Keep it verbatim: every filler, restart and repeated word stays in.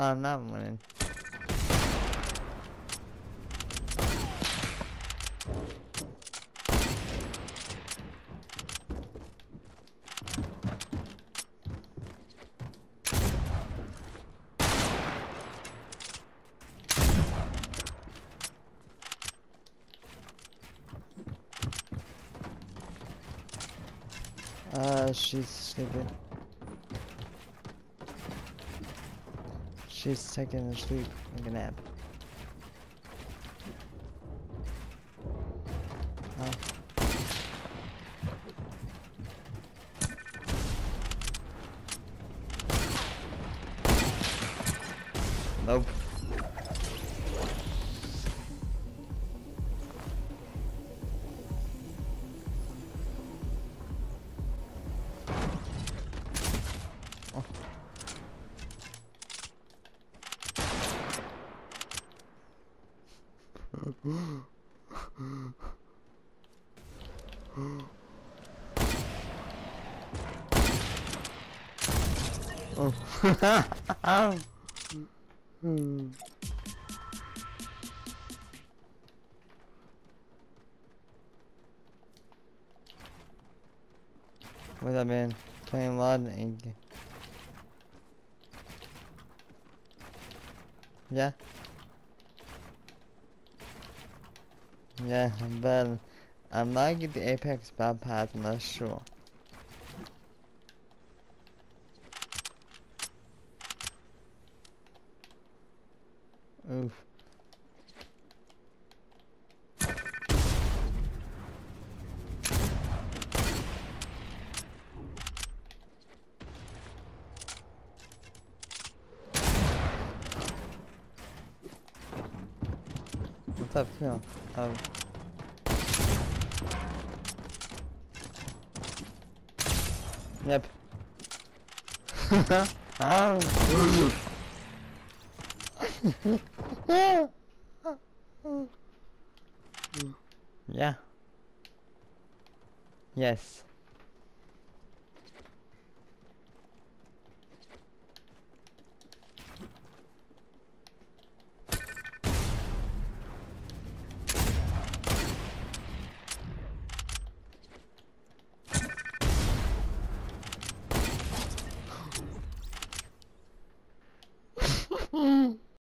I'm not winning. Uh, she's sleeping. She's taking a sleep, like a nap. Oh. Nope. Oh. Hmm. What's up, man? Playing a lot and yeah. Yeah, but I'm not getting the Apex Battle Pass, I'm not sure. Oof. What's up, Phil? Oh. Yep. Oh. Yeah. Yes.